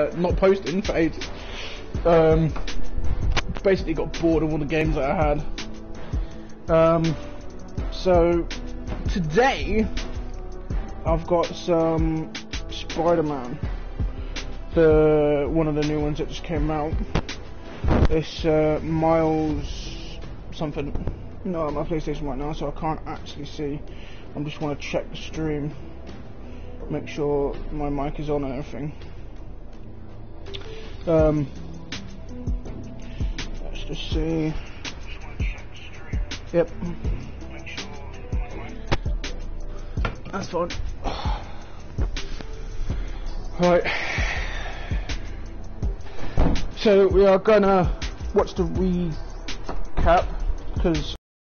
not posting for ages. Basically got bored of all the games that I had. So today I've got some Spider-Man, one of the new ones that just came out. It's Miles something. No, I'm on my PlayStation right now, so I can't actually see. I just want to check the stream, make sure my mic is on and everything. Let's just see. Yep. That's fine. Right. So we are gonna watch the recap because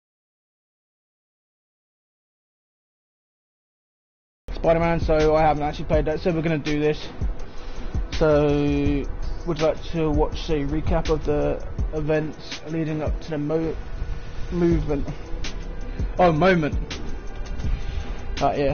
Spider-Man, so I haven't actually played that, so we're going to do this. So would you like to watch a recap of the events leading up to the moment? Yes.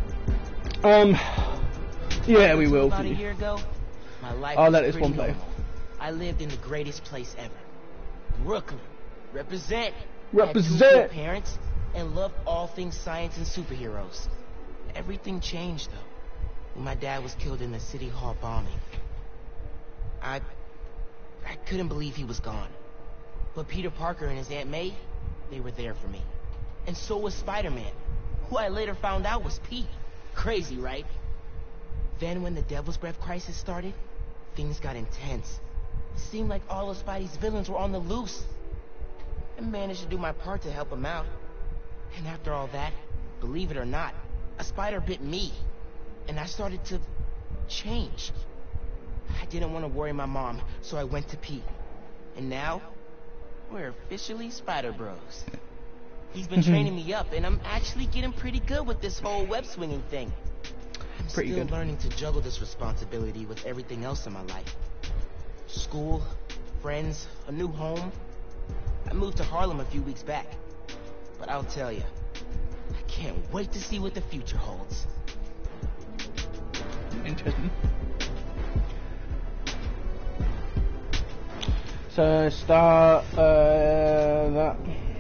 Yeah, we will. About a year ago, my life I'll was let this pretty one play. normal. I lived in the greatest place ever, Brooklyn. Represent. Represent. Had 2 good parents and loved all things science and superheroes. Everything changed though when my dad was killed in the City Hall bombing. I couldn't believe he was gone. But Peter Parker and his Aunt May, they were there for me. And so was Spider-Man, who I later found out was Pete. Crazy, right? Then when the Devil's Breath crisis started, things got intense. It seemed like all of Spidey's villains were on the loose. I managed to do my part to help him out. And after all that, believe it or not, a spider bit me. And I started to change. I didn't want to worry my mom, so I went to Pete. And now, we're officially Spider Bros. He's been training me up, and I'm actually getting pretty good with this whole web swinging thing. I'm still learning to juggle this responsibility with everything else in my life. School, friends, a new home. I moved to Harlem a few weeks back. But I'll tell you, I can't wait to see what the future holds. Interesting. So start that.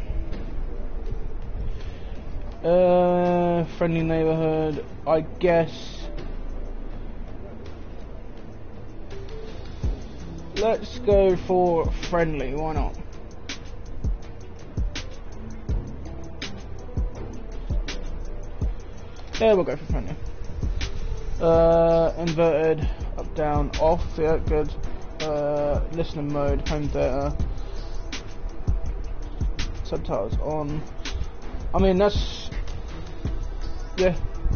Friendly neighborhood, I guess. Let's go for friendly, why not? Yeah, we'll go for friendly. Inverted, up, down, off, yeah, good. Listening mode, home theater. Subtitles on. I mean, that's... yeah.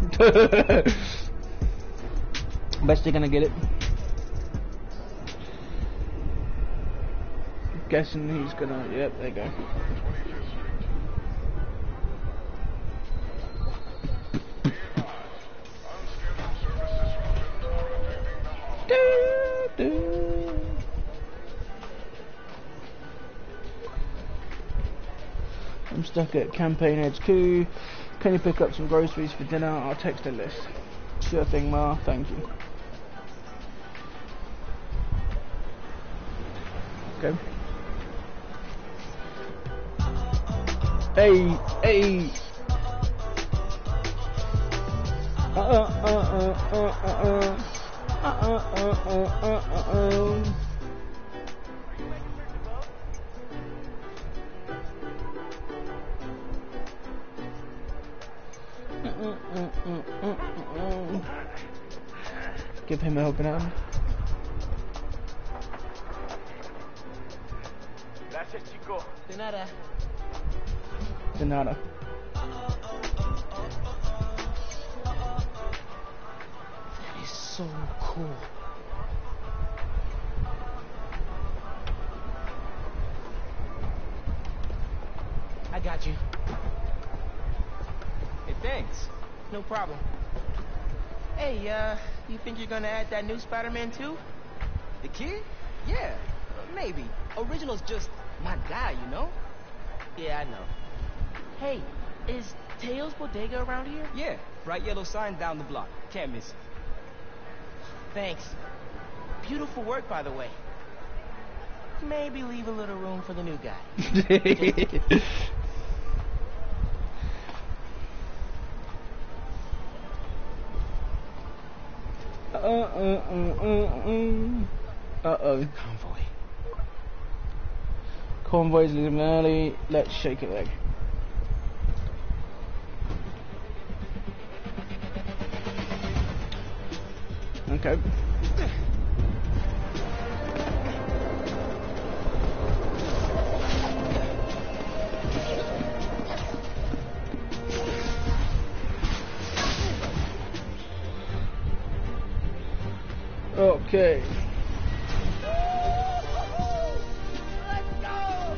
Best you're gonna get it. Guessing he's gonna... yep, there you go. I'm stuck at Campaign HQ. Can you pick up some groceries for dinner? I'll text a list. Sure thing, Ma. Thank you. Okay. Hey, hey. Give him a helping hand. Gracias, chico. De nada. De nada. That is so cool. I got you. Hey, thanks. No problem. Hey, you think you're gonna add that new Spider-Man too? The kid? Yeah, maybe. Original's just my guy, you know? Yeah, I know. Hey, is Teo's Bodega around here? Yeah, bright yellow sign down the block. Can't miss it. Thanks. Beautiful work, by the way. Maybe leave a little room for the new guy. Uh-oh. Convoy. Convoy's leaving early. Let's shake a leg. Okay. Okay. Let's go!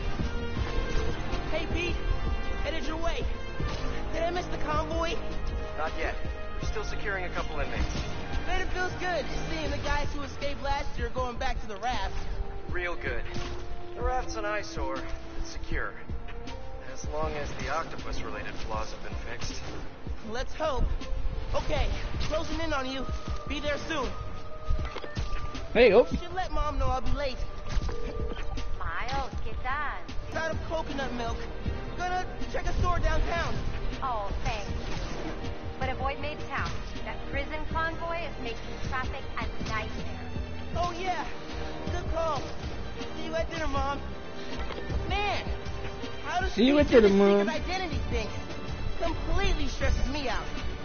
Hey, Pete. Headed your way. Did I miss the convoy? Not yet. We're still securing a couple inmates. Man, it feels good seeing the guys who escaped last year going back to the raft. Real good. The raft's an eyesore. It's secure. As long as the octopus-related flaws have been fixed. Let's hope. Okay, closing in on you. Be there soon. There you go. Should let Mom know I'll be late. Miles, ¿qué tal? Out of coconut milk. Gonna check a store downtown. Oh, thanks. But avoid Midtown. That prison convoy is making traffic a nightmare. Oh yeah, good call. See you at dinner, Mom. Man, how does See you Pete at do dinner, this Mom. secret identity thing? Completely stresses me out.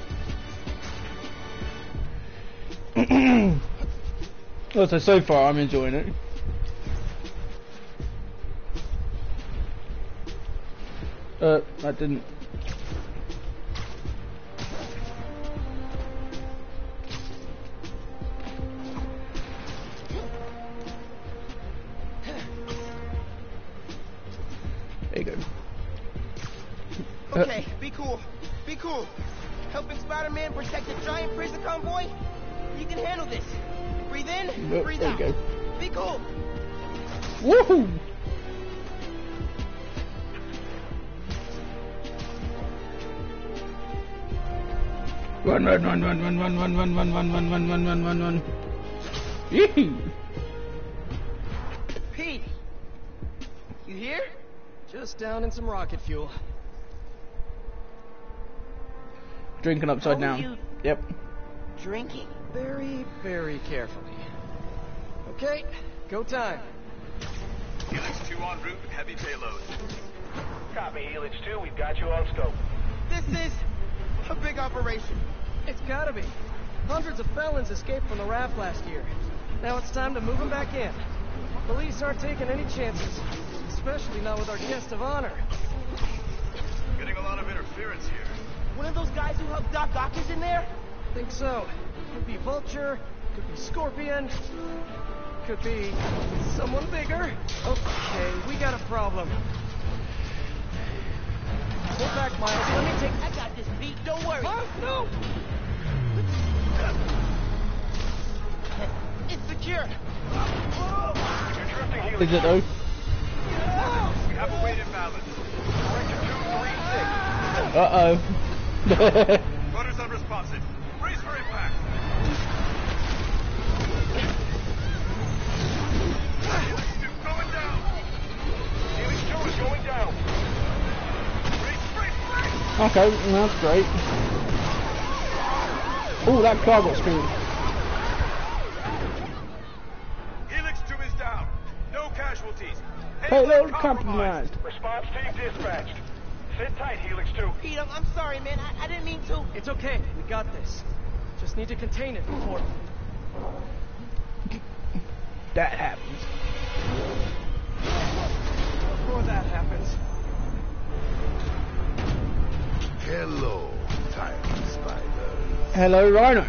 Also, so far I'm enjoying it. That didn't. There you go. Okay, be cool. Be cool. Helping Spider-Man protect the giant prison convoy? You can handle this. Breathe in, breathe there out. you go. Be cool. Woohoo! Run, run, run, run, run, run, run, run, run, run, run, run, run, run, run, run. Yee-hoo! Pete, you here? Just down in some rocket fuel. Drinking upside How are down. you- Yep. Drinking. Very, very carefully. Okay, go time. Helix 2 en route, heavy payload. Copy, Helix 2. We've got you on scope. This is a big operation. It's gotta be. Hundreds of felons escaped from the raft last year. Now it's time to move them back in. Police aren't taking any chances, especially not with our guest of honor. Getting a lot of interference here. One of those guys who helped Doc Ock is in there? Think so. Could be Vulture, could be Scorpion, could be someone bigger. Okay, we got a problem. Hold back, Miles. Let me take... I got this, Pete. Don't worry. Huh? No! It's secure. You're drifting, Helix. Is it though? We have a weight imbalance. Corrector 236. Uh-oh. Rudder's unresponsive. Brace for impact. Helix 2 going down. Helix 2 is going down. Brace, brace, brace. Okay, that's great. Oh, that car got screwed. Helix 2 is down. No casualties. Payload compromised. Response team dispatched. Sit tight, Helix 2. Pete, I'm sorry, man. I didn't mean to. It's okay. We got this. Just need to contain it before... That happens. Before that happens. Hello, tiny spiders. Hello, Rhino.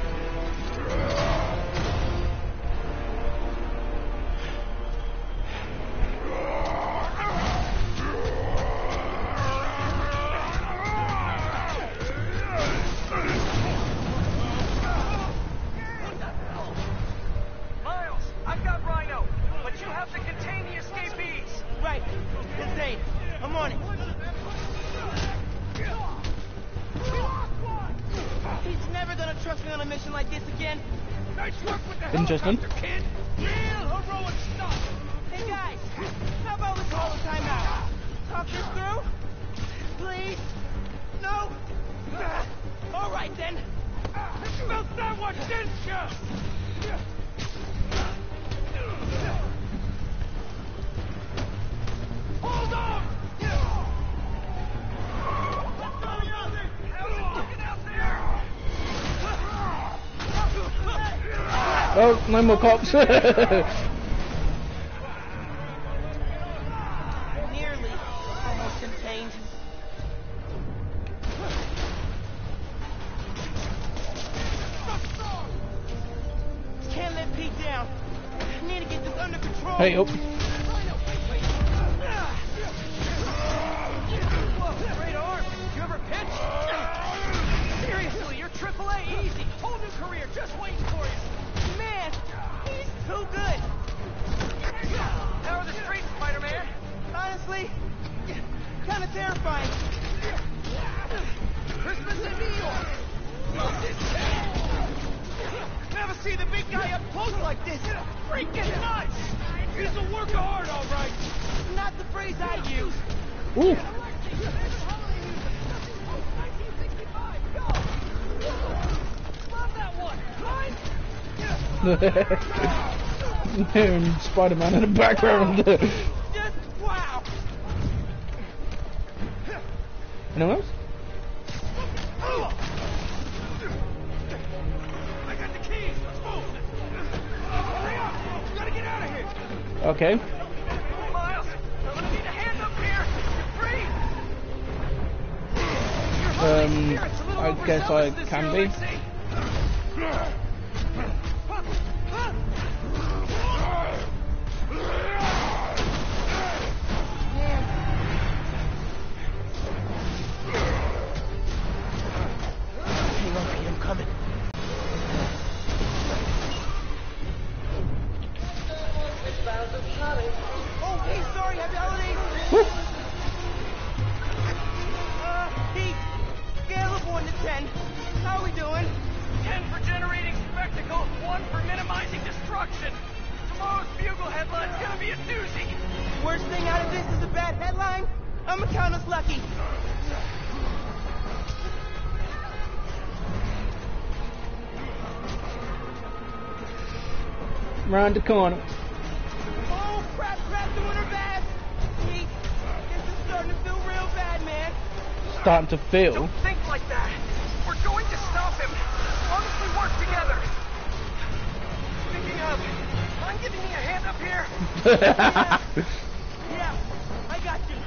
Miles, I've got Rhino, but you have to contain the escapees. Right. Insane. I'm on it. He's never gonna trust Nice work with the Interesting. helicopter, kid. Real heroic stuff. Hey guys, how about we call a timeout? Talk this through? Please? No? All right then. Smelt that one, didn't you? Hold on! How's it looking out there? Oh, no more cops. Nearly. Almost contained. Can't let Pete down. Need to get this under control. Hey, oh. Whoa, great arm. You ever pitch? Seriously, you're AAA easy. Whole new career just waiting for you. Man, he's too good. How are the streets, Spider-Man? Honestly, kind of terrifying. Christmas in New York. Never see the big guy up close like this. Freaking nuts! He's a work of art, all right. Not the phrase I use. Ooh. Love that one. Mine? And Spider-Man in the background. Just wow. Anyone else? I got the keys. Let's move. Hurry up. We gotta get out of here. Okay. Miles, I'm gonna need a hand up here. You're free. I guess I can be. Hang on, Pete, I'm coming. Oh, hey, sorry, happy holidays. Woo. Pete, scale of 1 to 10. How we doing? 10 for generating spectacle, 1 for minimizing destruction. Tomorrow's Bugle headline's gonna be a doozy. Worst thing out of this is a bad headline. I'ma count us lucky. Round the corner. Oh, crap, doing her bad. Pete, this is starting to feel real bad, man. Starting to feel. Don't think like that. We're going to stop him. As long as we work together. Speaking of, mind giving me a hand up here? Yeah, I got you.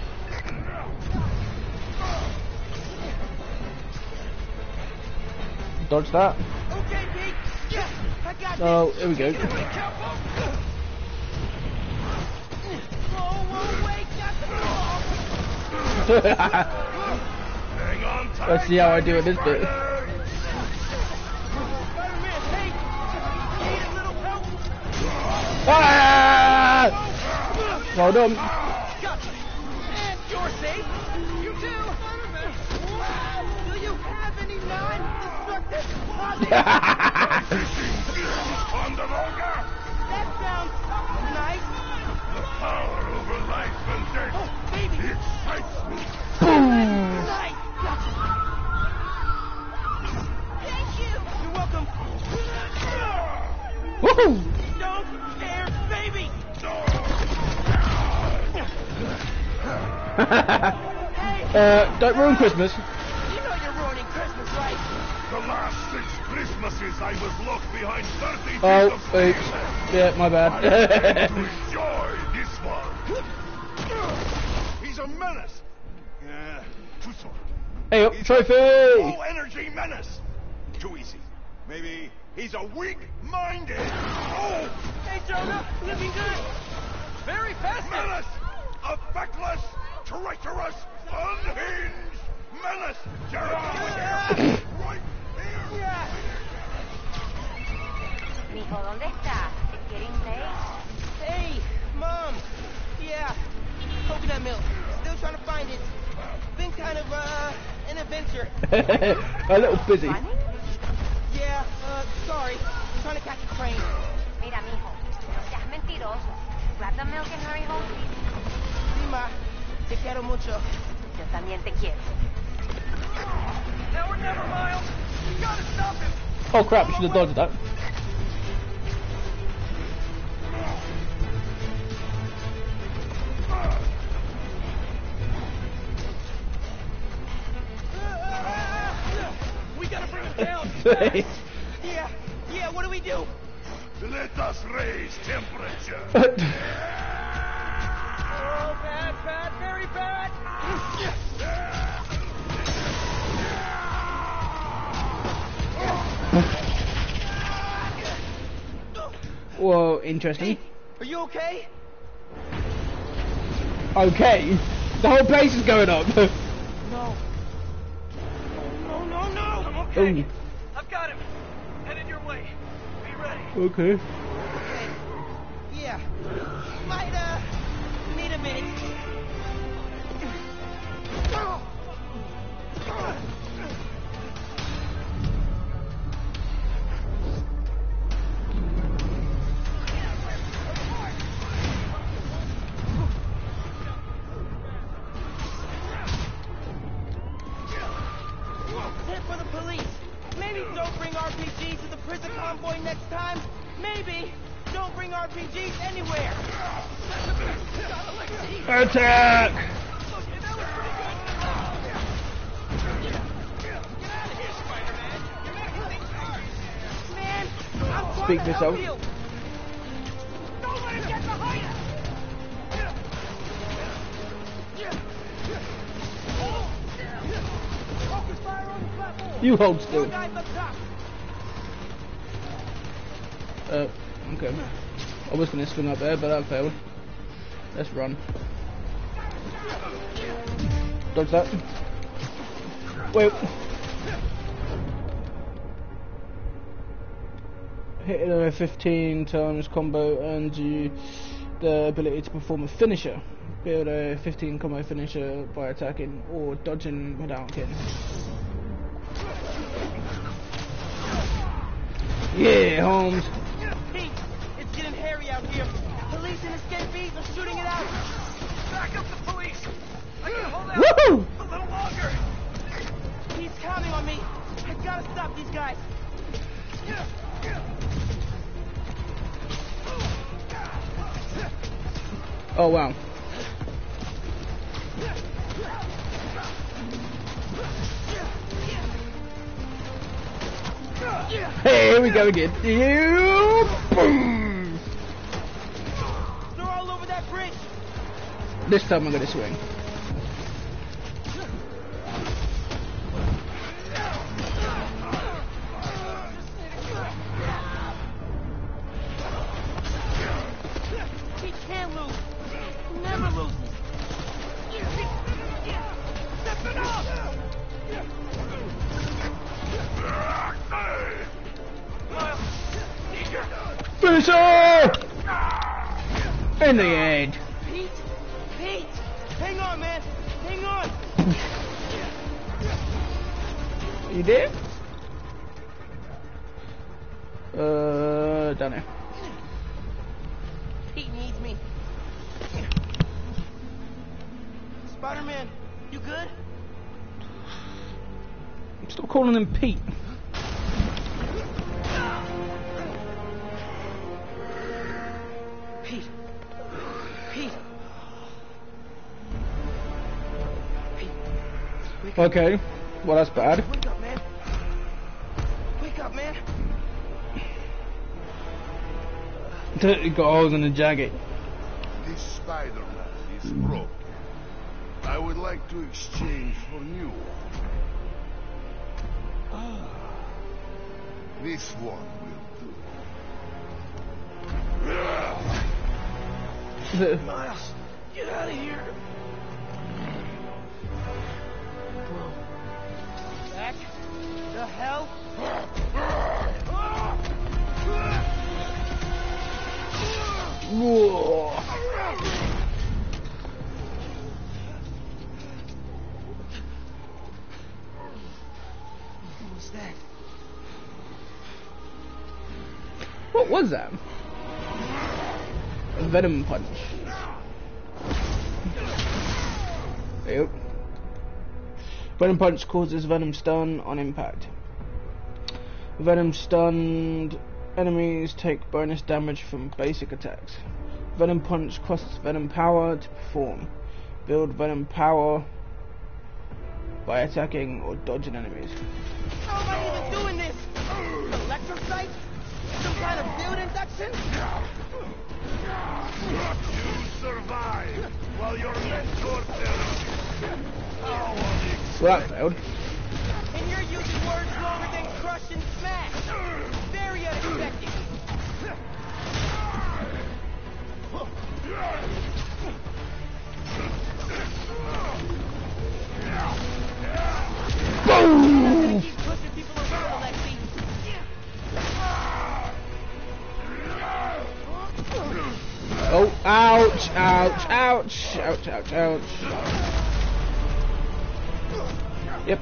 Dodge that. Okay, Pete. Yeah, I got you. Oh, here we go. Oh, wait, got the ball. Hang on tight. Let's see how I do with this bit. Spider-Man, hey, need a little help? Ah! Well done. Gotcha. And you're safe. You too. Wow. Do you have any non-destructive positive? Ponderoga. That sounds nice. The power over life and death. Oh, baby. Excites me. Nice. Thank you. You're welcome. Woohoo! Don't scare baby. Hey, Don't ruin Christmas. you know you're ruining Christmas, right? The last 6 Christmases I was locked behind 30 feet Oh, of oops. space. Yeah, my I bad. to enjoy this one. He's a menace. Yeah, too soft. Hey, up, He's trophy! a low-energy menace. Too easy. Maybe he's a weak-minded. Oh, Hey, Jonah, looking good. Very festive. menace! A feckless, treacherous, unhinged menace! Gerard! right here! Yeah. Mijo, ¿dónde estás? It's getting late. Hey, Mom. Yeah, coconut milk. Still trying to find it. Been kind of, an adventure. A little busy. Running? Yeah, sorry. trying to catch a train. Mira, mijo, no seas mentiroso. Grab the milk and hurry home, please. Sí, ma. Te quiero mucho. Yo también te quiero. Now or never, Miles. You gotta stop him. Oh crap, should have dodged that. We gotta bring him down. Yeah, what do we do? Let us raise temperature. Oh, bad, very bad. Whoa, interesting. Are you okay? Okay, the whole place is going up. No. I'm okay. Ooh. I've got him. Headed your way. Be ready. Okay. Yeah. Might, need a minute. Tip for the police. Maybe don't bring RPGs to the prison convoy next time. Maybe don't bring RPGs anywhere. Attack! Man, I'm trying Speak to this help out. you. Don't let him get behind us. Focus fire on the platform. You hold Your still. guys up top. Okay. I was gonna swing up there, but that failed. Let's run. Dodge that. Wait. Hitting a 15 times combo earns you the ability to perform a finisher. Build a 15 combo finisher by attacking or dodging without killing. Yeah, Holmes. Pete, it's getting hairy out here. Police and escapees are shooting it out. Back up the police. I can hold out Woohoo! a little longer. He's counting on me. I gotta stop these guys. Oh wow. Hey, here we go again. You boom. They're all over that bridge. This time I'm gonna swing. He can't lose. He never loses. Step it up! Finisher! In the end. Pete! Pete! Hang on, man! Hang on! You did? Don't know. Pete needs me. Spider-Man, you good? Stop calling him Pete. Pete. Pete. Pete. Wake up. Okay. Well, that's bad. Wake up, man. Wake up, man. You got holes in the jacket. This Spider-Man is broken. I would like to exchange for new one. This one will do. Miles, get out of here. Back the hell. Whoa. What was that? does that? Venom punch. Yep. Venom punch causes venom stun on impact. Venom stunned enemies take bonus damage from basic attacks. Venom punch costs venom power to perform. Build venom power by attacking or dodging enemies. How am I even doing this? Electrocyte? Some kind of field induction? You survive while your mentor perishes. So that failed. And you're using words longer than crush and smash. Very unexpected. Boom! Keep pushing people around, Alexi. Oh, ouch, ouch, ouch, ouch, ouch, ouch. Yep.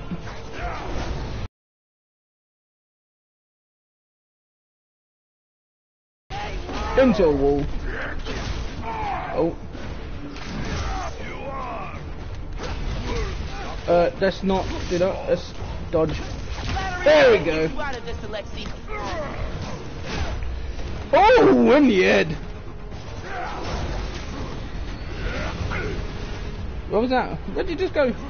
Into a wall. Oh. Let's not do that. Let's dodge. There we go. Oh, in the head. What was that? Where did you just go?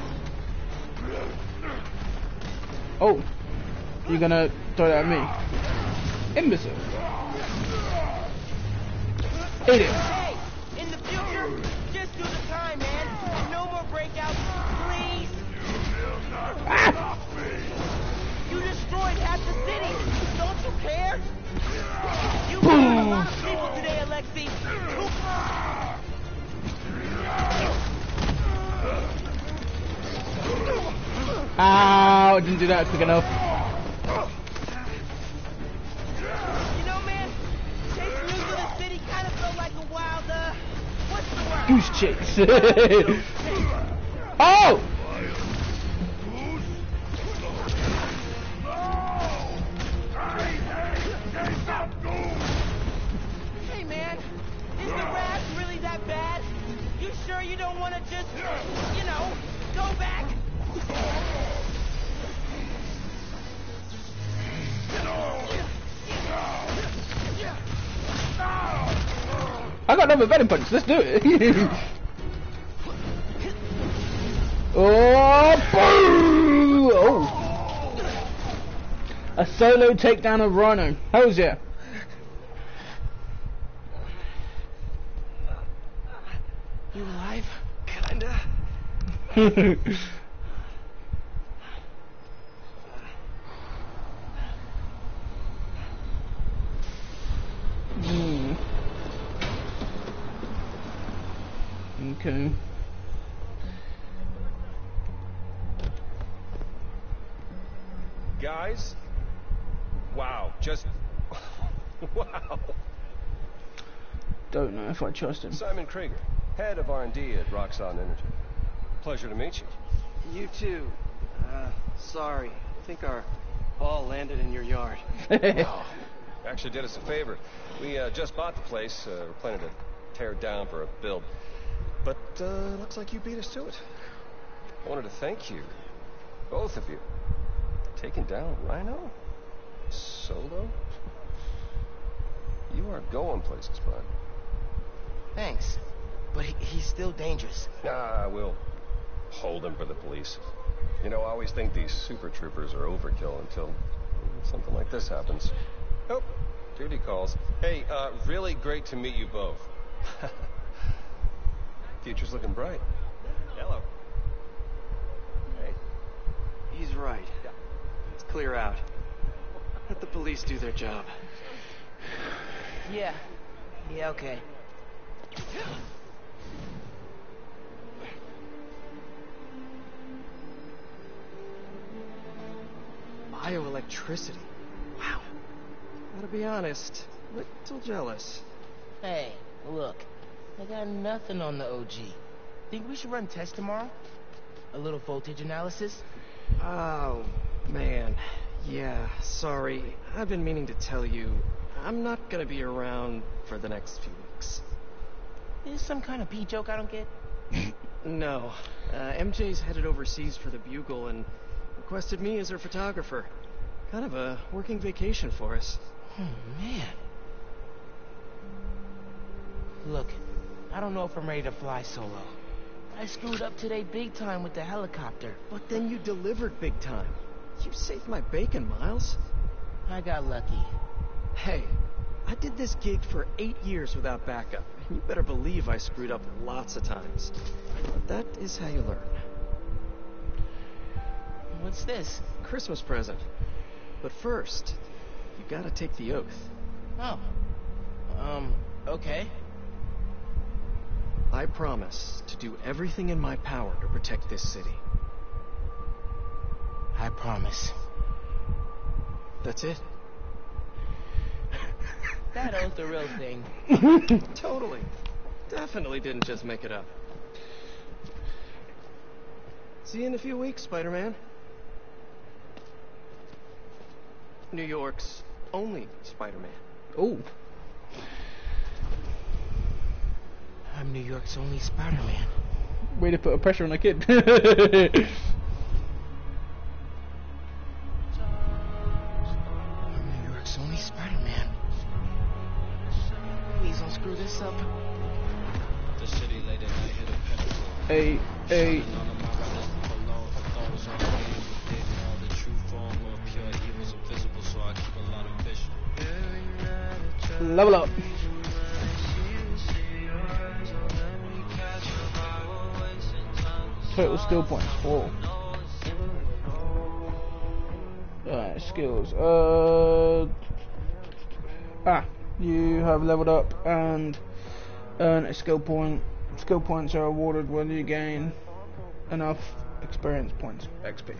Oh. You're gonna throw that at me? Imbecile. Hit him. Hey, in the future, just do the time, man. And no more breakouts, please. Ah. You destroyed half the city. Don't you care? You killed a lot of people today, Alexi. Ow, I didn't do that quick enough. You know, man, chasing you through the city kind of felt like a wild, what's the word? Goose chase. Oh! Hey, man, is the rash really that bad? You sure you don't want to just, you know, go back? I got another venom punch. Let's do it. Oh, boo! Oh. A solo takedown of Rhino. How's yeah? You alive? Kinda. Okay. Guys? Wow, just... wow. Don't know if I trust him. Simon Krieger, head of R&D at Roxxon Energy. Pleasure to meet you. You too. Sorry. I think our ball landed in your yard. Oh, actually did us a favor. We just bought the place. We're planning to tear it down for a build. But looks like you beat us to it. I wanted to thank you, both of you. Taking down Rhino? Solo? You are going places, bud. Thanks, but he's still dangerous. Nah, we'll hold him for the police. You know, I always think these super troopers are overkill until something like this happens. Oh, duty calls. Hey, really great to meet you both. Future's looking bright. Hello. Hey. He's right. Let's clear out. Let the police do their job. Yeah. Yeah, okay. Bioelectricity. Wow. Gotta be honest, little jealous. Hey, look. I got nothing on the OG. Think we should run tests tomorrow? A little voltage analysis? Oh, man. Yeah, sorry. I've been meaning to tell you. I'm not gonna be around for the next few weeks. Is this some kind of pee joke I don't get? No. MJ's headed overseas for the Bugle and requested me as her photographer. Kind of a working vacation for us. Oh, man. Look, I don't know if I'm ready to fly solo. I screwed up today big time with the helicopter. But then you delivered big time. You saved my bacon, Miles. I got lucky. Hey, I did this gig for 8 years without backup. And you better believe I screwed up lots of times. But that is how you learn. What's this? Christmas present. But first, you gotta take the oath. Oh. Okay. I promise to do everything in my power to protect this city. I promise. That's it. That oath the real thing. Totally. Definitely didn't just make it up. See you in a few weeks, Spider-Man. New York's only Spider-Man. Oh. I'm New York's only Spider-Man. Way to put a pressure on a kid. I'm New York's only Spider-Man. Please don't screw this up. The city late at night hit a pinnacle. Hey. Level up. Total skill points 4. Alright, skills. You have leveled up and earn a skill point. Skill points are awarded when you gain enough experience points, XP.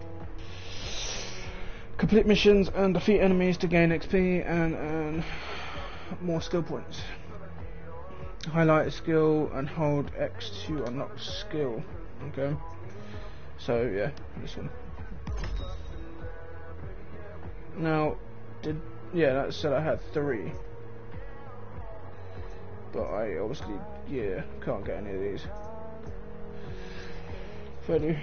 Complete missions and defeat enemies to gain XP and earn more skill points. Highlight a skill and hold X to unlock skill. Okay. So yeah, this one. Now, that said I had 3. But I obviously, can't get any of these. Freddy.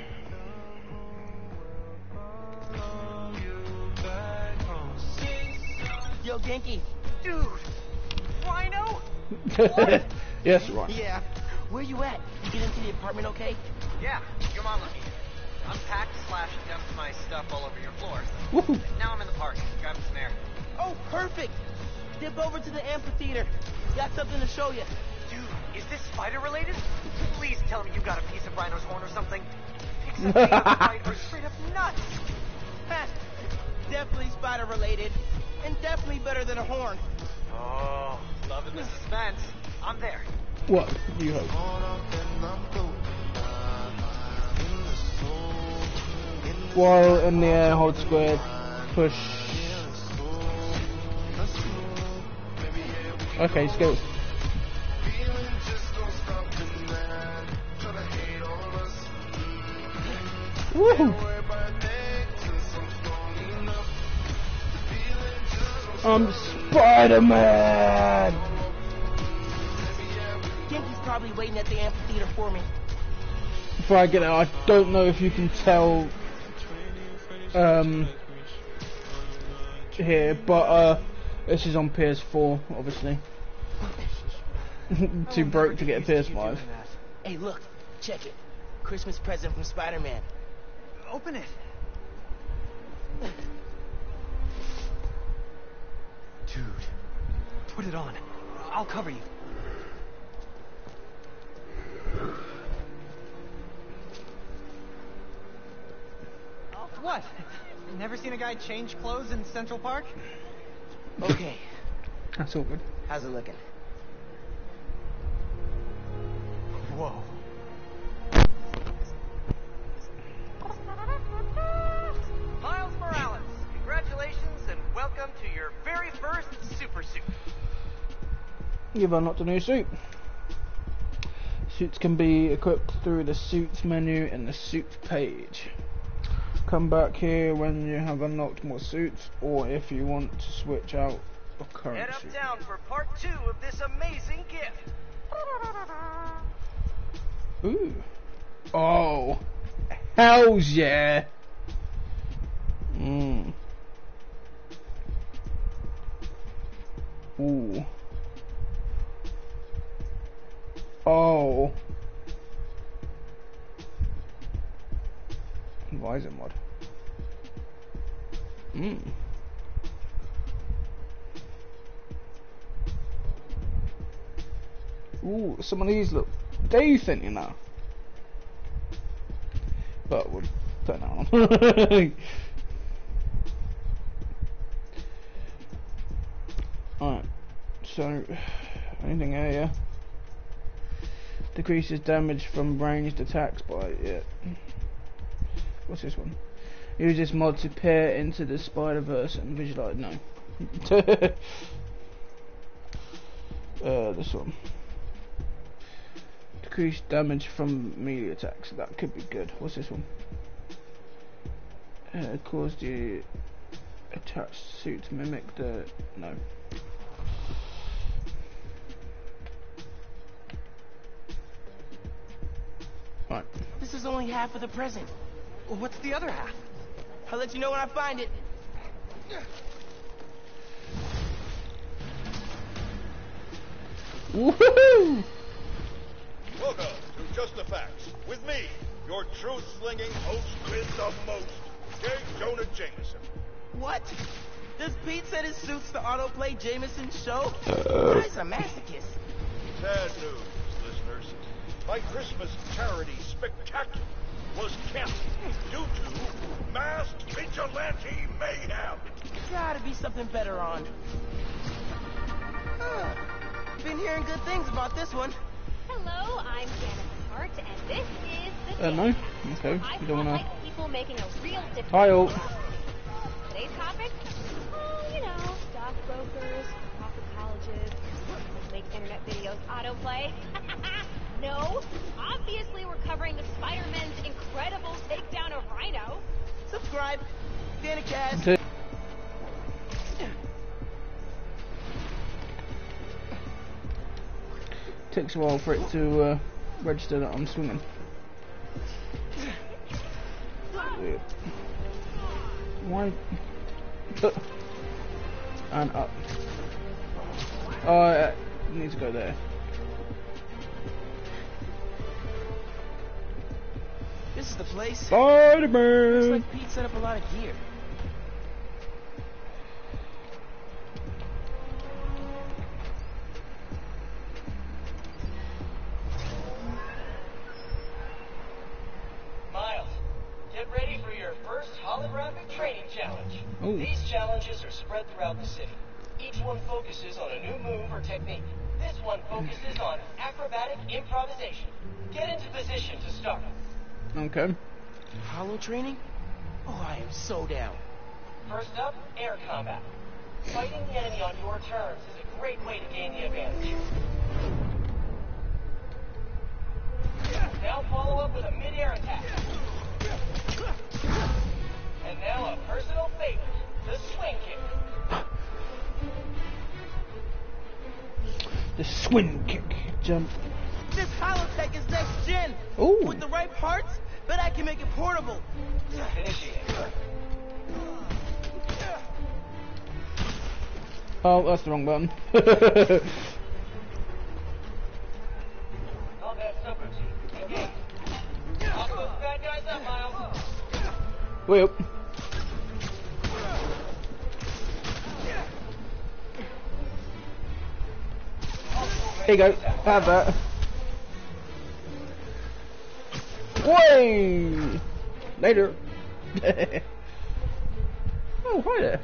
Yo, Genki. Dude! Rhino? Yes, right. Yeah. Where you at? You get into the apartment okay? Yeah, your mom let me in. Unpacked / dumped my stuff all over your floors. Woohoo. Now I'm in the park, grabbing some air. Oh, perfect! Dip over to the amphitheater. Got something to show you. Dude, is this spider related? Please tell me you got a piece of Rhino's horn or something. Pixel are straight up nuts. Definitely spider related. And definitely better than a horn. Oh, loving the suspense. I'm there. What? You hope. While in the air, hold square, push. Okay, skills. Woohoo! I'm Spider-Man! Genki's probably waiting at the amphitheater for me. Before I get out, I don't know if you can tell here, but this is on PS4, obviously. Too broke to get a PS5. Hey, look, check it. Christmas present from Spider-Man. Open it. Dude, put it on. I'll cover you. What? Never seen a guy change clothes in Central Park? Okay. That's all good. How's it looking? Whoa. Miles Morales, congratulations and welcome to your very first super suit. You've unlocked a new suit. Suits can be equipped through the suits menu in the suits page. Come back here when you have unlocked more suits, or if you want to switch out or current Head suit? uptown for part 2 of this amazing gift. Ooh. Oh. Hells yeah. Ooh. Oh. Visor mod. Ooh, some of these look decent, you know. But we'll put that on. Alright, so anything here, yeah? Decreases damage from ranged attacks by What's this one? Use this mod to peer into the Spider-Verse and visualize. No. This one. Decrease damage from melee attacks. That could be good. What's this one? Cause the attached suit to mimic the. No. Right. This is only half of the present. Well, what's the other half? I'll let you know when I find it. Woohoo! Welcome to Just the Facts. With me, your truth-slinging host with the most, J. Jonah Jameson. What? Does Pete said it suits the autoplay Jameson show? Guy's a masochist. Sad news, listeners. My Christmas charity spectacular was canceled due to masked vigilante mayhem. Gotta be something better on. Been hearing good things about this one. Hello, I'm Jennifer Hart, and this is the no? Cast, Okay, where I you don't wanna... spotlight people making a real difference. Hi all. Today's topic? Oh, you know, stockbrokers, Crawford colleges, people make internet videos autoplay. No, obviously we're covering the Spider-Man's incredible takedown of Rhino. Subscribe. Danicast. Takes a while for it to register that I'm swinging. Weird. Why? And up. Oh, I need to go there. This is the place. Spider-Man! Looks like Pete set up a lot of gear. Miles, get ready for your first holographic training challenge. Ooh. These challenges are spread throughout the city. Each one focuses on a new move or technique. This one focuses on acrobatic improvisation. Get into position to start. Okay. Hollow training? Oh, I am so down. First up, air combat. Fighting the enemy on your terms is a great way to gain the advantage. Now follow up with a mid-air attack. And now a personal favorite, the swing kick. The swing kick. Jump. This holotech is next gen. Ooh. With the right parts, bet I can make it portable. Initiate. Oh, that's the wrong button. Combat subroutine. Engage. Knock those bad guys up, Miles. Way up. Here you go. Have that. Way. Later. Oh, hi there.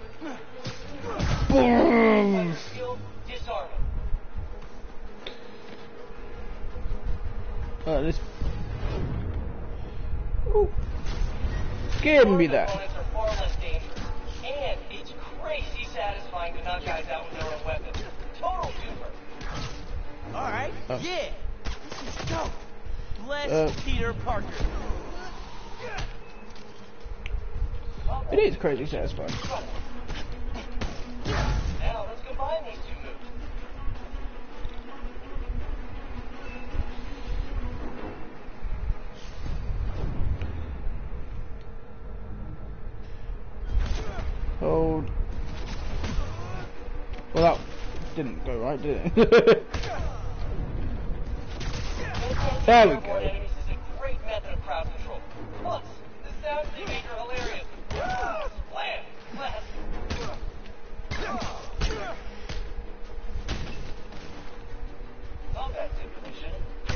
Boom. Skill, disarming. This. Ooh. Give me that. Opponents are far less dangerous. And it's crazy satisfying to knock guys out with their own weapons. Total super. Alright, Oh. yeah. This is dope. Bless Peter Parker. It is crazy satisfying. Now let's combine didn't go right, did it? There we go. Enemies is a great method of crowd control. Plus, the sounds they make are hilarious. Slam! Blast! Combat simulation.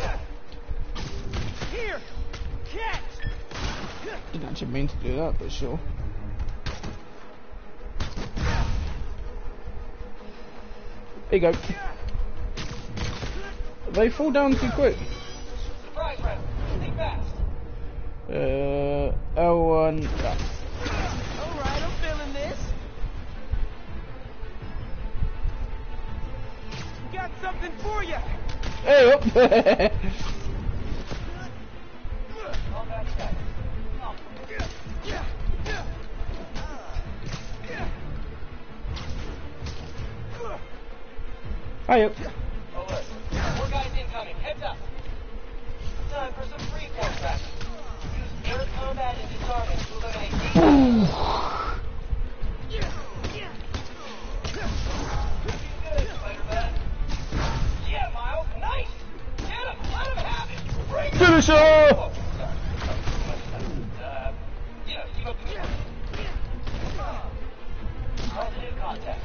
Here! Catch! Didn't actually mean to do that, but sure. There you go. They fall down too quick. Surprise round. Think fast. L1. Yeah. Alright, I'm feeling this. Got something for you. Hey up. Combat status. Hi up. Alert. More guys incoming. Heads up. Time for some freeform practice. Use air combat and disarming to eliminate these. Good, Spider-Man. Yeah, Miles. Nice. Get him. Let him have it. Bring him. Finish her! Oh, sorry. Keep up the good. Positive contact.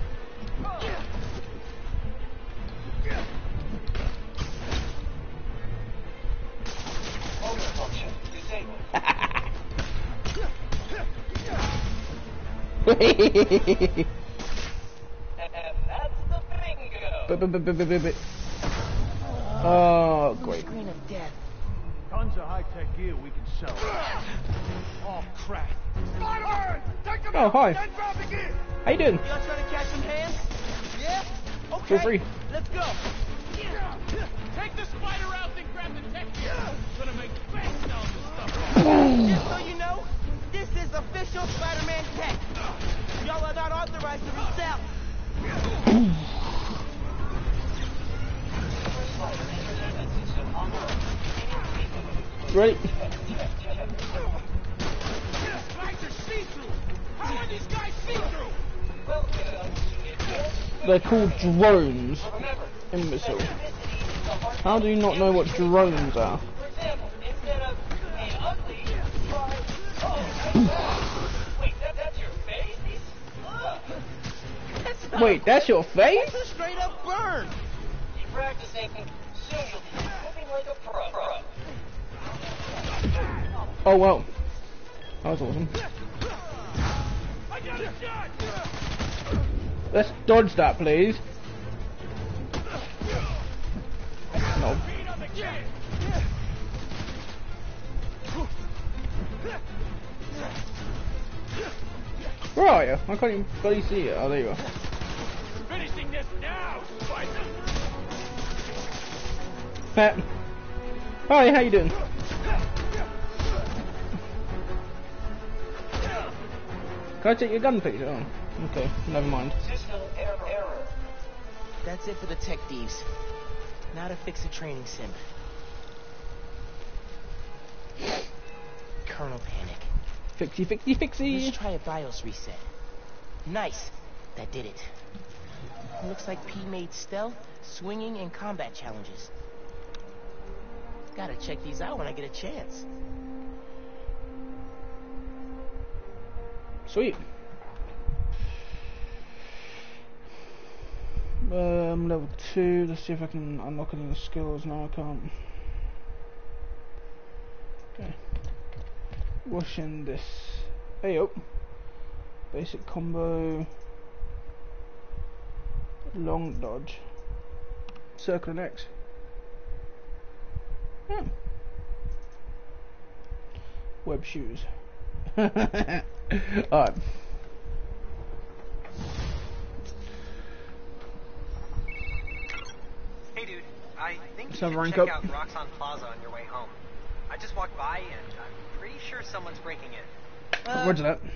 Motor function disabled. And that's the bingo. Oh, great. Screen of death. Tons of high-tech gear we can sell. Oh, crap. Spider-Man! Take him Oh, out! hi. Then drop again! How you doing? Y'all trying to catch some hands? Yeah? Okay. Feel free. Let's go. Take the spider out and grab the tech gear. Gonna make bank selling this stuff. Just so you know, this is official Spider-Man tech. Y'all are not authorized to resell. Ready? Guys are see-through. How are these guys see-through? They're called drones. Imbecile. How do you not know what drones are? For example, instead of an ugly, try, oh, wait, that's your face? That's not Wait, that's your face? That's a straight up burn. Keep practicing. Soon you'll be moving like a pro. Oh well. That was awesome. I got a shot. Let's dodge that, please. No. Beat on the kid. Where are you? I can't even bloody see it. Oh, there you are. Finishing this now, Spider. Pat. Hi, how you doing? Can I take your gun, please? Oh, okay, never mind. System error. That's it for the tech thieves. Now to fix a training sim. Kernel panic. Fixie, fixie, fixie. Let's try a BIOS reset. Nice. That did it. Looks like P made stealth, swinging, and combat challenges. Gotta check these out when I get a chance. Sweet. Level 2. Let's see if I can unlock any of the skills. No, I can't. Okay. Washing this. Hey up. Basic combo. Long dodge. Circle and X. Yeah. Web shoes. Alright. Hey dude, I think you Some should rank check up. out Roxxon Plaza on your way home. I just walked by and I'm pretty sure someone's breaking in. Roger that.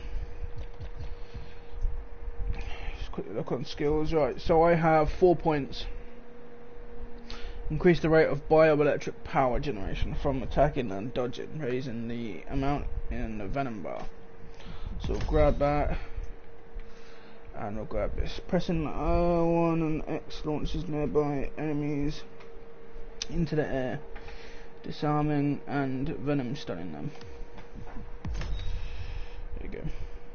Just quickly look on skills. Right, so I have 4 points. Increase the rate of bioelectric power generation from attacking and dodging, raising the amount in the venom bar. So grab that. And we'll grab this. Pressing R1 and X launches nearby enemies into the air, disarming and venom stunning them. There you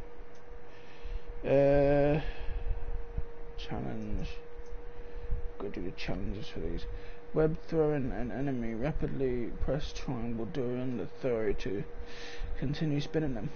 go. Challenge. Go do the challenges for these. Web throwing an enemy rapidly. Press triangle during the throw to continue spinning them.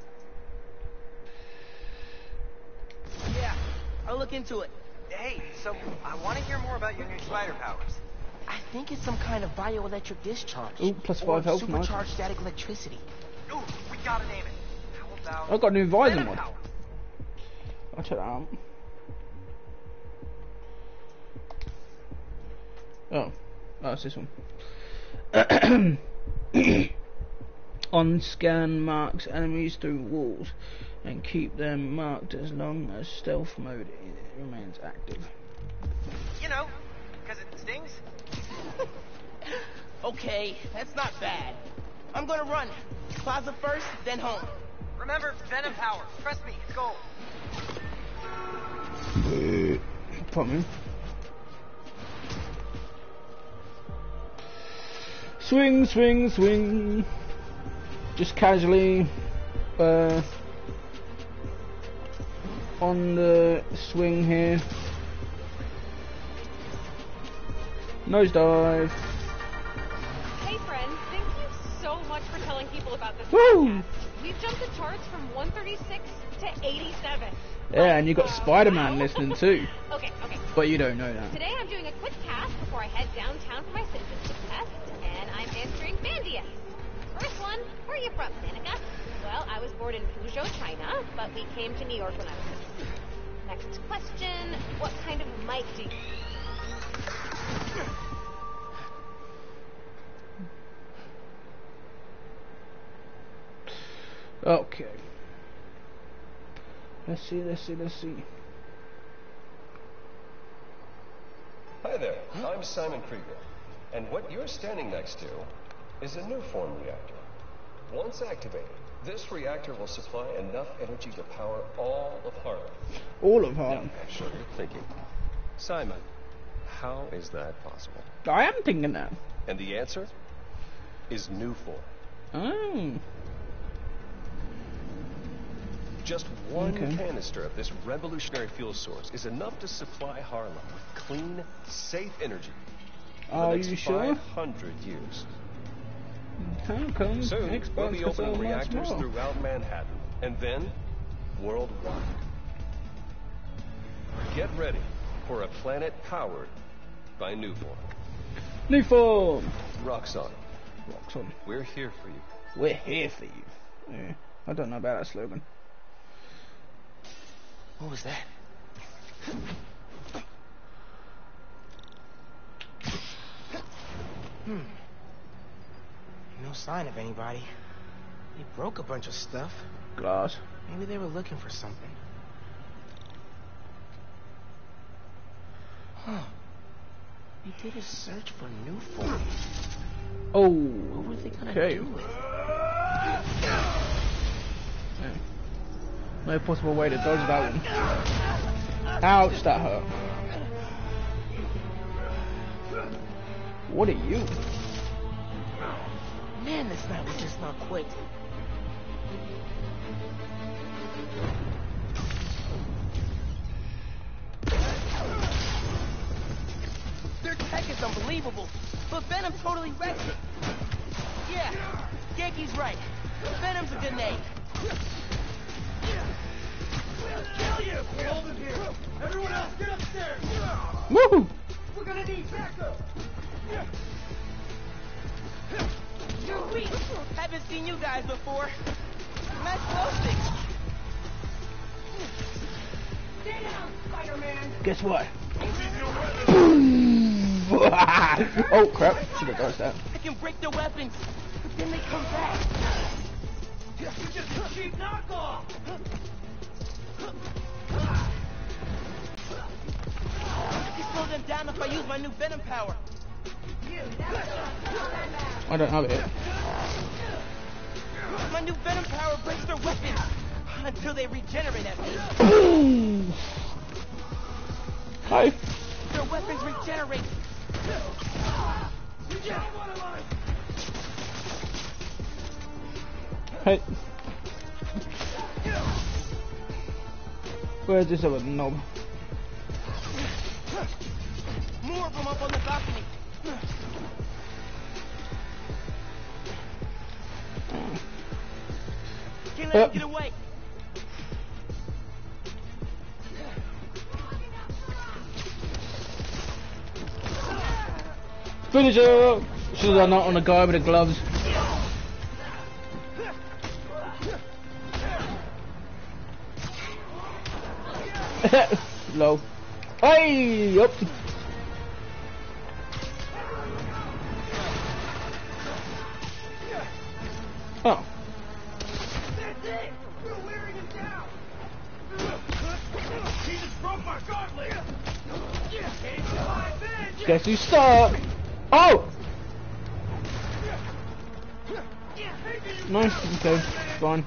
Yeah, I'll look into it. Hey, so I want to hear more about your new spider powers. I think it's some kind of bioelectric discharge. Ooh, plus 5 health, nice. Supercharged static electricity. Ooh, we gotta name it. How about... I've got a new visor Venom mod. Power? I'll check that out. Oh, it's this one. On scan marks enemies through walls and keep them marked as long as stealth mode remains active. You know, because it stings. Okay, that's not bad. I'm gonna run. Plaza first, then home. Remember, Venom Power. Trust me, it's gold. Pardon me. Swing, swing, swing. Just casually on the swing here. Nosedive. Hey friends, thank you so much for telling people about this Woo! podcast. We've jumped the charts from 136 to 87. Yeah, and you got Spider-Man listening too. Okay. But you don't know that. Today I'm doing a quick task before I head downtown for my citizenship test, and I'm answering Bandia. First one, where are you from, Danica? Well, I was born in Fuzhou, China, but we came to New York when I was 6. Next question, what kind of mic do you... Okay. Let's see. Hi there, I'm Simon Krieger, and what you're standing next to is a new form reactor. Once activated, this reactor will supply enough energy to power all of Harlem. All of Harlem? Now, I'm sure you're thinking, Simon, how is that possible? I am thinking that. And the answer is Nuform. Oh. Just one canister of this revolutionary fuel source is enough to supply Harlem with clean, safe energy for the next 500 years. How come Soon, we'll be opening so reactors throughout Manhattan, and then worldwide. Get ready for a planet powered by Nuform. Nuform! Roxxon. Roxxon. We're here for you. We're here for you. Yeah, I don't know about that slogan. What was that? No sign of anybody. They broke a bunch of stuff. Glass. Maybe they were looking for something. Huh. They did a search for Nuform. Oh. What were they gonna do with it? Yeah. No possible way to dodge that one. Ouch, that hurt. What are you? Man, this night was just not quick. Their tech is unbelievable, but Venom totally wrecked it. Yeah, Yankee's right. Venom's a good name. We'll kill you! Hold him here! Everyone else, get upstairs! Woohoo! We're gonna need backup! You're weak! Haven't seen you guys before. Nice glow sticks. Stay down, Spider-Man! Guess what? Oh crap, should have dodged that. I can break their weapons, but then they come back. You're just a cheap knockoff! I can slow them down if I use my new Venom power. I don't have it. My new Venom power breaks their weapons. Until they regenerate at least. Hi. Their weapons regenerate. Hey. Where's this other knob? More of them up on the balcony. Can't let him get away. Finish her! Should have done that on the guy with the gloves. Low. Hey! Up. Oh. That's it! We're wearing him down! He just broke my gauntlet! Guess who's stuck? Oh! Nice, okay, fine.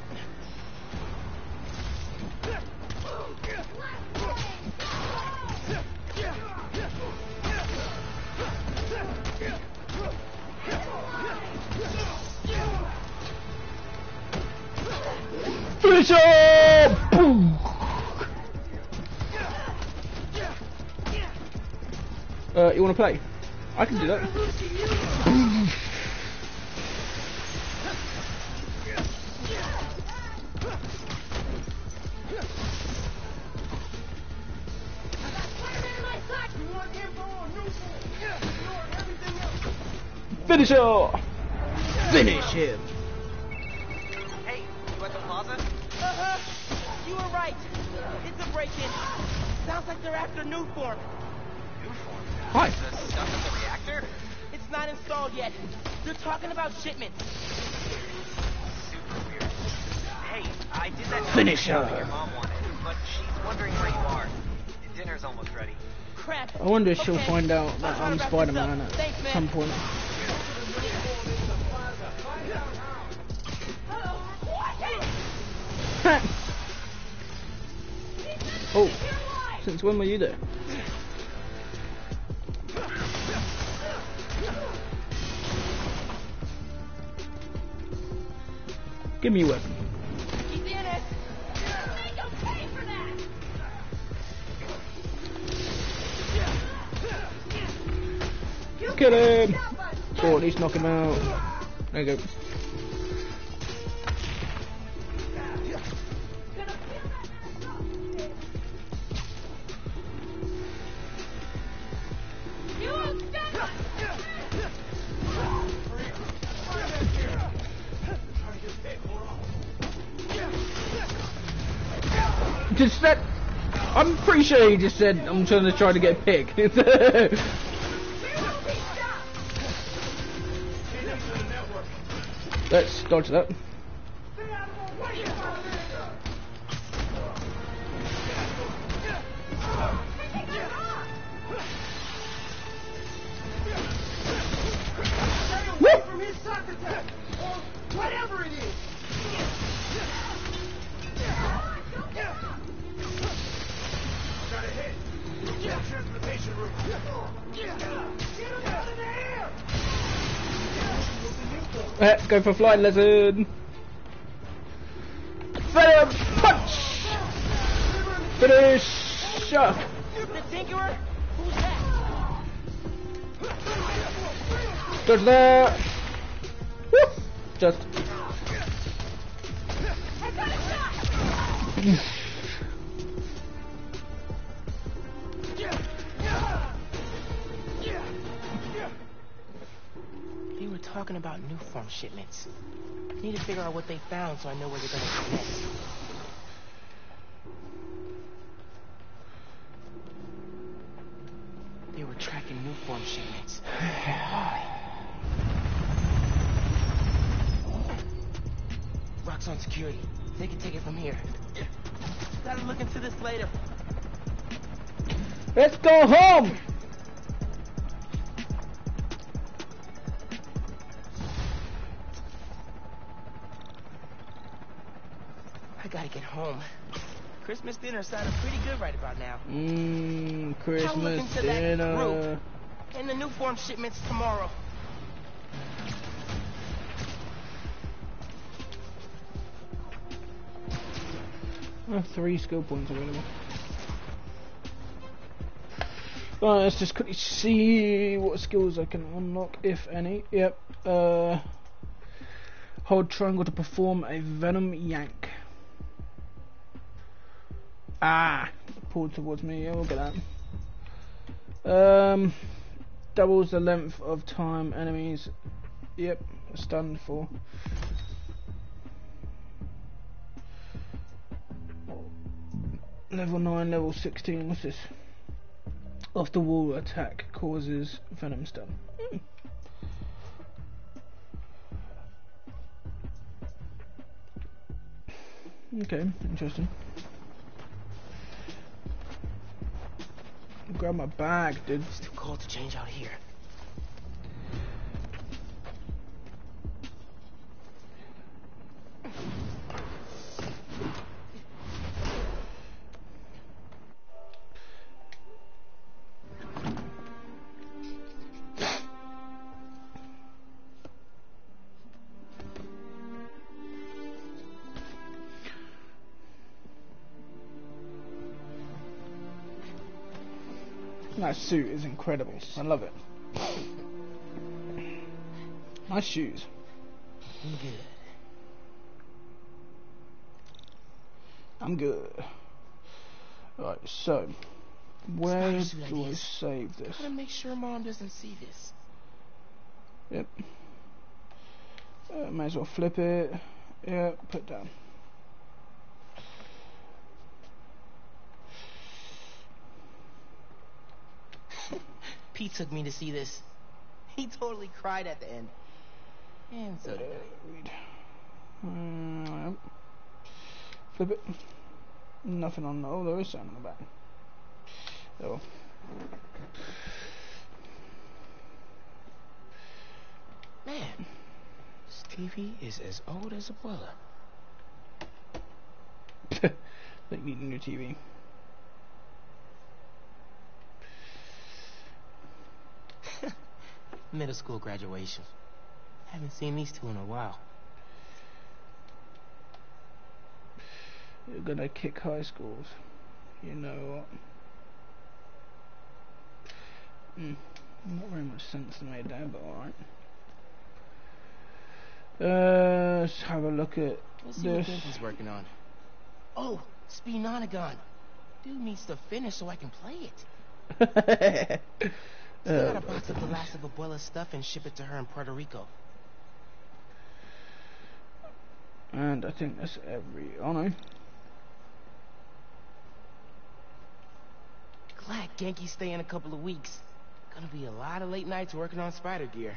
Finish up! Boom! You wanna play? I can do that. Finish him! Finish him! Hey, you at the plaza? You were right. It's a break-in. Sounds like they're after Nuform. Nuform? Hi. The stuff in the reactor? It's not installed yet. They're talking about shipments. Super weird. Hey, I did that Finish show her. your mom wanted, but she's wondering where you are. Dinner's almost ready. Crap. I wonder if she'll Okay. find out that I'll I'm try to wrap Spider-Man this up. at Thanks, man. some point. Oh, since when were you there? Give me a weapon. He's in it. Make him pay for that! Kill him! Or at least knock him out. There you go. Just that. I'm pretty sure he just said, I'm trying to get a pick. Let's dodge that. Woo! From his shock attack! Or whatever it is! Got a hit! Transportation room! Get him out of the air! Go for flying lesson. Fair punch. Finish. The Tinkerer? Who's that? Dodge that. Woo. Just. They were talking about Nuform shipments. Need to figure out what they found so I know where they're gonna go next. They were tracking Nuform shipments. Rock's on security. They can take it from here. Gotta look into this later. Let's go home. I gotta get home. Christmas dinner sounded pretty good right about now. I'll look Christmas into that dinner. group and the new form shipments tomorrow. I have 3 skill points available. Alright, let's just quickly see what skills I can unlock, if any. Yep. Hold triangle to perform a venom yank. Pulled towards me. Yeah, we'll get that. Doubles the length of time enemies. Yep, stunned for. Level 9, level 16. What's this? Off the wall attack causes venom stun. Okay, interesting. Grab my bag, dude. It's too cold to change out here. That suit is incredible. I love it. Nice shoes. I'm good. Right, so where do I save this? Gotta make sure Mom doesn't see this. Yep. May as well flip it. Yeah, put down. Pete took me to see this. He totally cried at the end. And so did I. Flip it. Nothing on. Oh, there is something on the back. Oh. Man, this TV is as old as Abuela. Like needing a new TV. Middle school graduation. Haven't seen these two in a while. You're gonna kick high schools. You know what? Not very much sense made there, but alright. Let's have a look at Let's see this. what Genki's working on. Oh, Speenonagon. Dude needs to finish so I can play it. Still gotta box up the last of Abuela's stuff and ship it to her in Puerto Rico. And I think that's every... Oh no. Glad Genki's staying a couple of weeks. Gonna be a lot of late nights working on spider gear.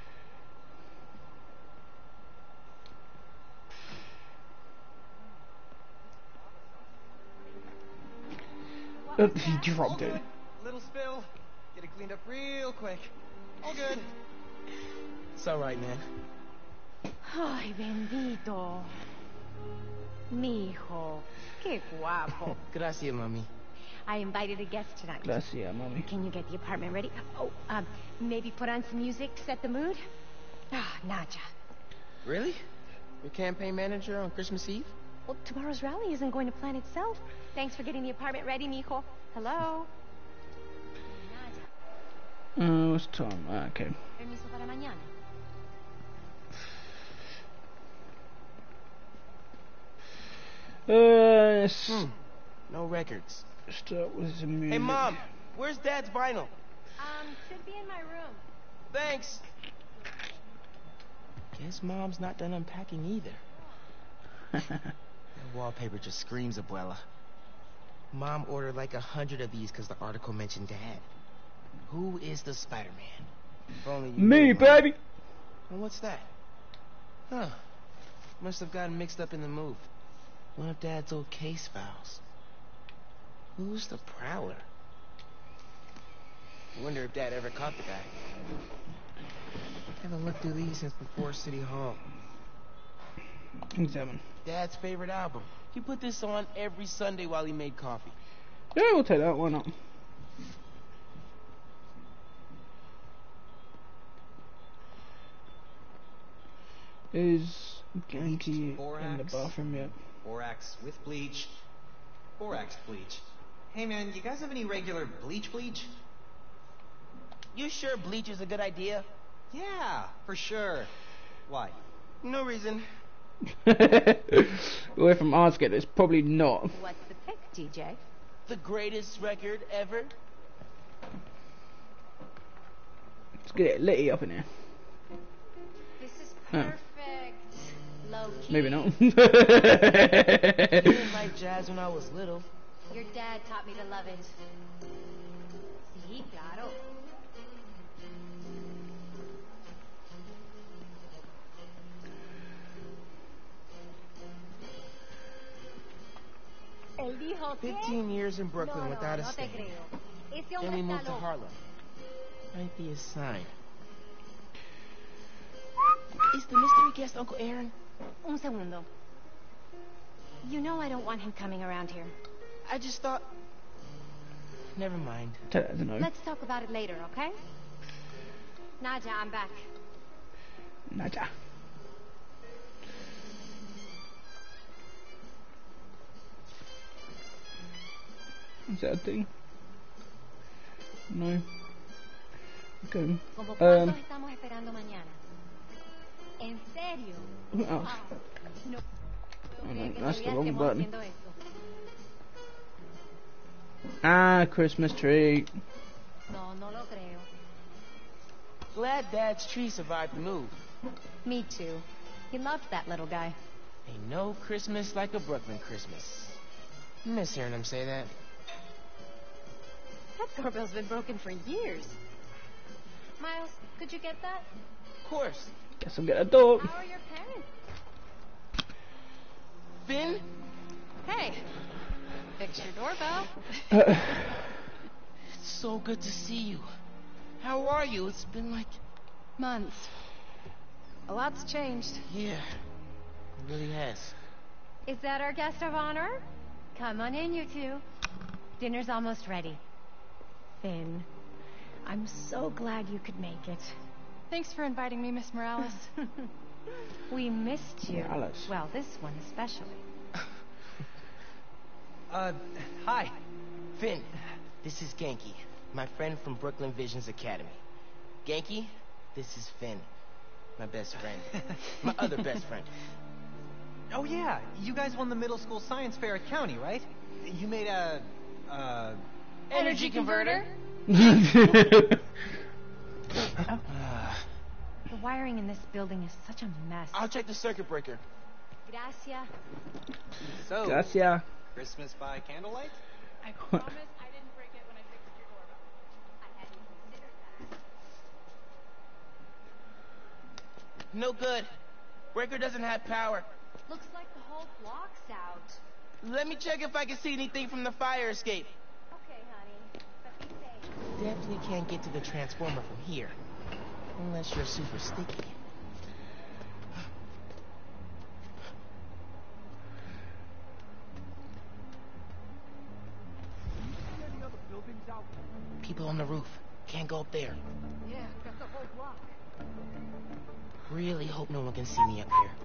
He dropped it. Little spill. Get it cleaned up real quick. All good. It's alright, man. Ay, bendito. Mi hijo. Qué guapo. Gracias, mami. I invited a guest tonight. Gracias, mommy. Can you get the apartment ready? Oh, maybe put on some music, set the mood? Naja. Really? Your campaign manager on Christmas Eve? Well, tomorrow's rally isn't going to plan itself. Thanks for getting the apartment ready, mijo. Hello? What's time? Okay. Permiso para mañana. No records. Start with some music. Hey, Mom, where's Dad's vinyl? Should be in my room. Thanks. Guess Mom's not done unpacking either. The wallpaper just screams Abuela. Mom ordered like 100 of these because the article mentioned Dad. Who is the Spider-Man? If only you Me, knew, baby! And what's that? Huh. Must have gotten mixed up in the move. One of Dad's old case files. Who's the Prowler? I wonder if Dad ever caught the guy. Haven't looked through these since before City Hall. Examine. Dad's favorite album. He put this on every Sunday while he made coffee. Yeah, we'll take that. Why not? Is Genki in the bathroom yet? Borax with bleach. Borax bleach. Hey man, you guys have any regular bleach? You sure bleach is a good idea? Yeah, for sure. Why? No reason. Away from asking, it's probably not. What's the pick, DJ? The greatest record ever? Let's get it litty up in here. This is perfect. Low key. Maybe not. I didn't like jazz when I was little. Your dad taught me to love it. Sí, claro. Él dijo que... 15 years in Brooklyn without a no te stain. creo. Ese Then hombre we está moved to loco. Harlem. Might be a sign. Is the mystery guest Uncle Aaron? Un segundo. You know I don't want him coming around here. I just thought... Never mind. I don't know. Let's talk about it later, okay? Naja, I'm back. Naja. Is that a thing? No. Okay. ¿Como cuántos estamos esperando mañana? ¿En serio? Oh. Ah, no. Oh, no, Creo que that's the todavía wrong estemos button. haciendo esto. Ah, Christmas tree. No, no lo creo. Glad Dad's tree survived the move. Me too. He loved that little guy. Ain't no Christmas like a Brooklyn Christmas. Miss hearing him say that. That doorbell's been broken for years. Miles, could you get that? Of course. Guess I'll get a dog. How are your parents? Finn? Hey, fix your doorbell. It's so good to see you. How are you? It's been like... Months. A lot's changed. Yeah, it really has. Is that our guest of honor? Come on in, you two. Dinner's almost ready. Finn, I'm so glad you could make it. Thanks for inviting me, Miss Morales. We missed you. Morales. Well, this one especially. Hi. Finn, this is Genki, my friend from Brooklyn Visions Academy. Genki, this is Finn, my best friend. My other best friend. Oh yeah, you guys won the middle school science fair at County, right? You made a, Energy converter? The wiring in this building is such a mess. I'll check the circuit breaker. Gracias. So, Gracias. Christmas by candlelight? I promise I didn't break it when I fixed your doorbell. I hadn't considered that. No good. Breaker doesn't have power. Looks like the whole block's out. Let me check if I can see anything from the fire escape. Okay, honey. But be safe. Definitely can't get to the transformer from here. Unless you're super sticky. People on the roof. Can't go up there. Yeah, got the whole block. Really hope no one can see me up here.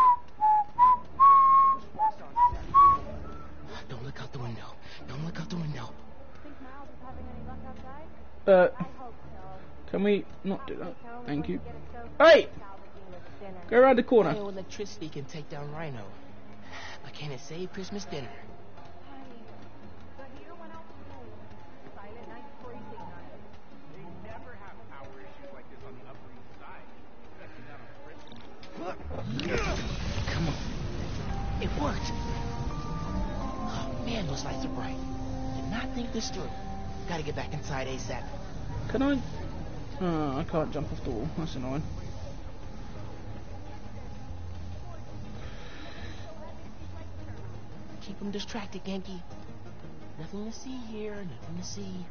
Don't look out the window. Don't look out the window. Think Miles is having any luck outside? I hope so. Can we not do that? Thank you. Get a sofa Hey! and salvaging this dinner. Go around the corner. No electricity can take down Rhino. But can it save Christmas dinner? Honey, the heater went out soon. Silent night freezing night. They never have power issues like this on the Upper East Side. Especially not on Christmas. Come on. It worked. Oh man, those lights are bright. Did not think this through. Gotta get back inside ASAP. Can I? Oh, I can't jump off the wall. That's annoying. Keep them distracted, Genki. Nothing to see here, nothing to see.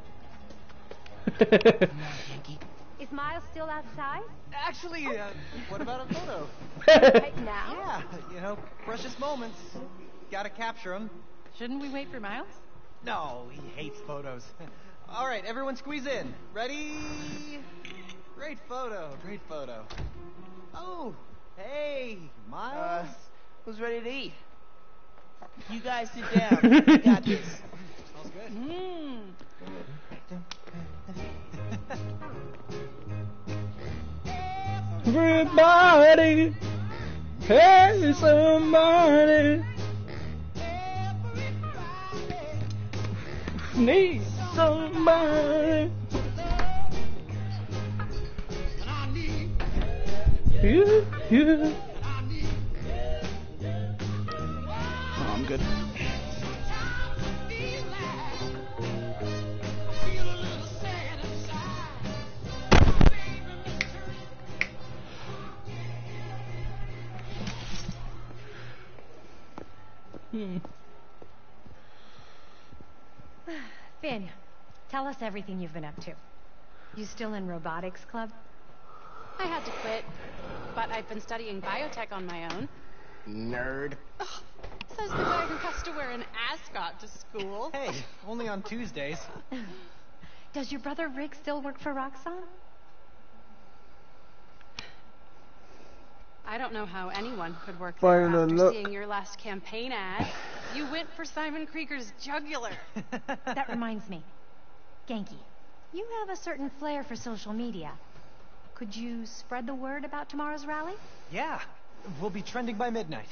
Come on, Genki. Is Miles still outside? Actually, what about a photo? Right now? Yeah, you know, precious moments. Gotta capture him. Shouldn't we wait for Miles? No, he hates photos. All right, everyone squeeze in. Ready? Great photo, great photo. Oh, hey, Miles. Who's ready to eat? You guys sit down. I got this. Smells good. Everybody, hey somebody, need somebody. You. Oh, I'm good. Finn, tell us everything you've been up to. You still in robotics club? I had to quit, but I've been studying biotech on my own. Nerd. Says the guy who has to wear an ascot to school. Hey, only on Tuesdays. Does your brother Rick still work for Roxxon? I don't know how anyone could work Fine, there after look. seeing your last campaign ad. You went for Simon Krieger's jugular. That reminds me. Genki, you have a certain flair for social media. Could you spread the word about tomorrow's rally? Yeah, we'll be trending by midnight.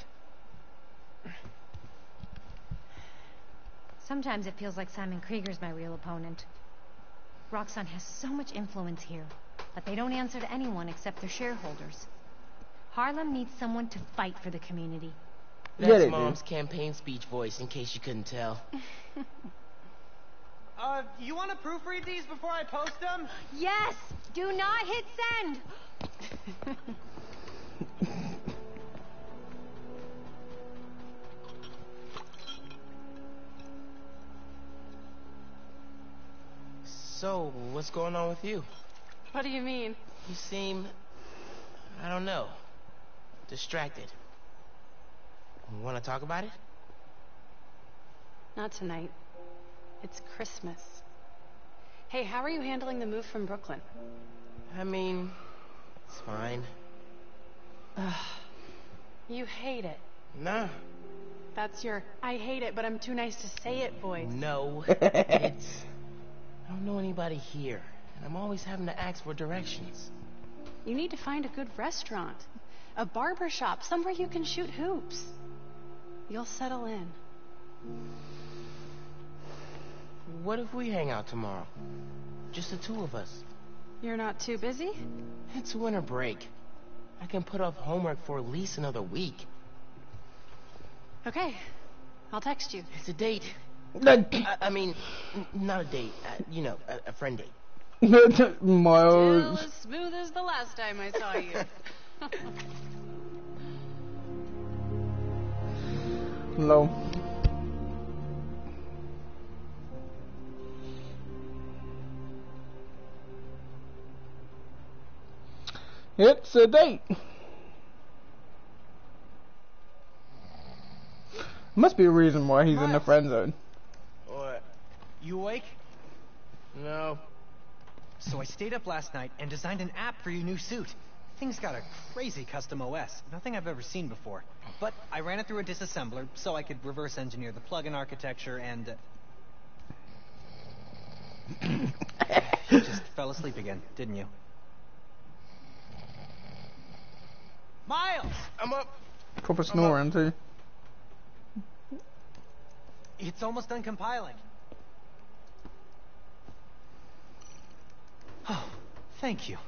Sometimes it feels like Simon Krieger's my real opponent. Roxxon has so much influence here, but they don't answer to anyone except their shareholders. Harlem needs someone to fight for the community. That's Mom's campaign speech voice, in case you couldn't tell. You want to proofread these before I post them? Yes! Do not hit send! So, what's going on with you? What do you mean? You seem, I don't know, distracted. Want to talk about it? Not tonight. It's Christmas. Hey, how are you handling the move from Brooklyn? I mean, it's fine. You hate it. Nah. That's your I hate it, but I'm too nice to say it voice. No, it's... I don't know anybody here, and I'm always having to ask for directions. You need to find a good restaurant. A barber shop, somewhere you can shoot hoops. You'll settle in. What if we hang out tomorrow? Just the two of us. You're not too busy? It's winter break. I can put off homework for at least another week. Okay. I'll text you. It's a date. I mean, not a date. You know, a friend date. Miles. Still as smooth as the last time I saw you. Low. It's a date. Must be a reason why he's in the friend zone. What? You awake? No. So I stayed up last night and designed an app for your new suit. Thing's got a crazy custom OS, nothing I've ever seen before. But I ran it through a disassembler so I could reverse engineer the plugin architecture and... You just fell asleep again, didn't you? Miles! I'm up. Proper snoring too. It's almost done compiling. Oh, thank you.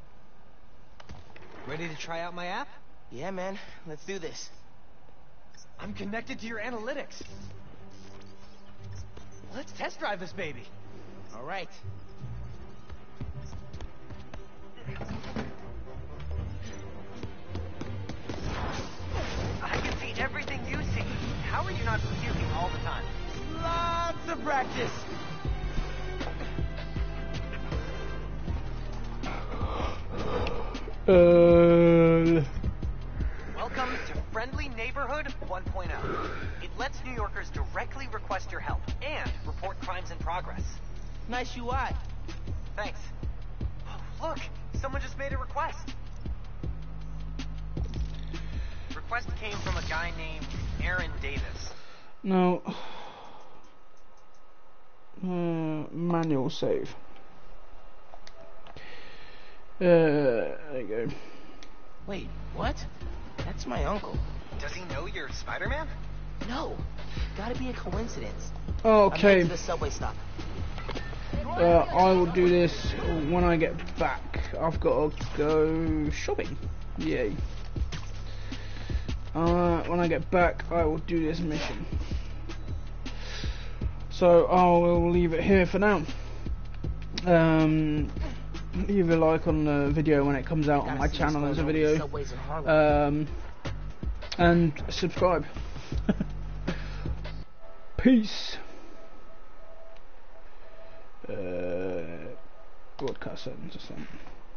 Ready to try out my app? Yeah, man. Let's do this. I'm connected to your analytics. Let's test drive this baby. All right. I can see everything you see. How are you not puking all the time? Lots of practice. Welcome to Friendly Neighborhood 1.0. It lets New Yorkers directly request your help and report crimes in progress. Nice UI. Thanks. Oh, look! Someone just made a request. Request came from a guy named Aaron Davis. No. Manual save. There you go. Wait, what? That's my uncle. Does he know you're Spider-Man? No. Gotta be a coincidence. Okay. I'm headed to the subway stop. I will do this when I get back. I've got to go shopping. Yay. When I get back, I will do this mission. So I will leave it here for now. Leave a like on the video when it comes out on my channel as a video. And subscribe. Peace. Broadcast settings or something.